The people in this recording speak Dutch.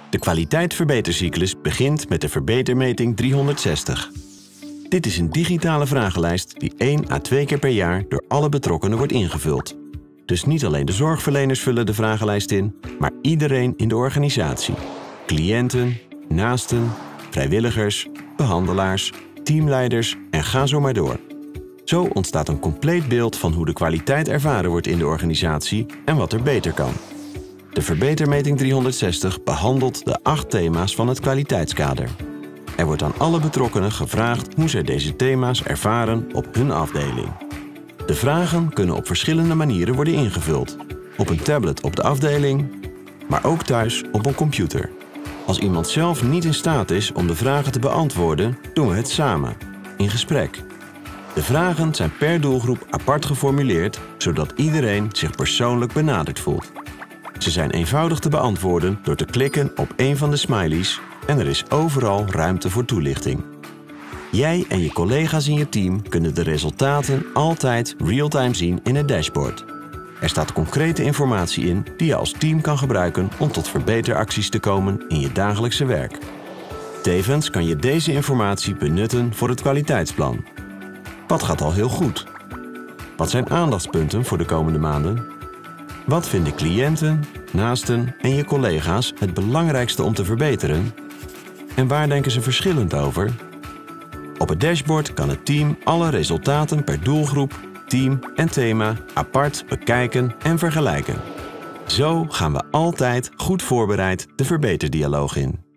De kwaliteitsverbetercyclus begint met de Verbetermeting 360. Dit is een digitale vragenlijst die 1 à 2 keer per jaar door alle betrokkenen wordt ingevuld. Dus niet alleen de zorgverleners vullen de vragenlijst in, maar iedereen in de organisatie. Cliënten, naasten, vrijwilligers, behandelaars, teamleiders en ga zo maar door. Zo ontstaat een compleet beeld van hoe de kwaliteit ervaren wordt in de organisatie en wat er beter kan. De Verbetermeting 360 behandelt de 8 thema's van het kwaliteitskader. Er wordt aan alle betrokkenen gevraagd hoe zij deze thema's ervaren op hun afdeling. De vragen kunnen op verschillende manieren worden ingevuld. Op een tablet op de afdeling, maar ook thuis op een computer. Als iemand zelf niet in staat is om de vragen te beantwoorden, doen we het samen, in gesprek. De vragen zijn per doelgroep apart geformuleerd, zodat iedereen zich persoonlijk benaderd voelt. Ze zijn eenvoudig te beantwoorden door te klikken op een van de smileys en er is overal ruimte voor toelichting. Jij en je collega's in je team kunnen de resultaten altijd real-time zien in het dashboard. Er staat concrete informatie in die je als team kan gebruiken om tot verbeteracties te komen in je dagelijkse werk. Tevens kan je deze informatie benutten voor het kwaliteitsplan. Wat gaat al heel goed? Wat zijn aandachtspunten voor de komende maanden? Wat vinden cliënten, naasten en je collega's het belangrijkste om te verbeteren? En waar denken ze verschillend over? Op het dashboard kan het team alle resultaten per doelgroep, team en thema apart bekijken en vergelijken. Zo gaan we altijd goed voorbereid de verbeterdialoog in.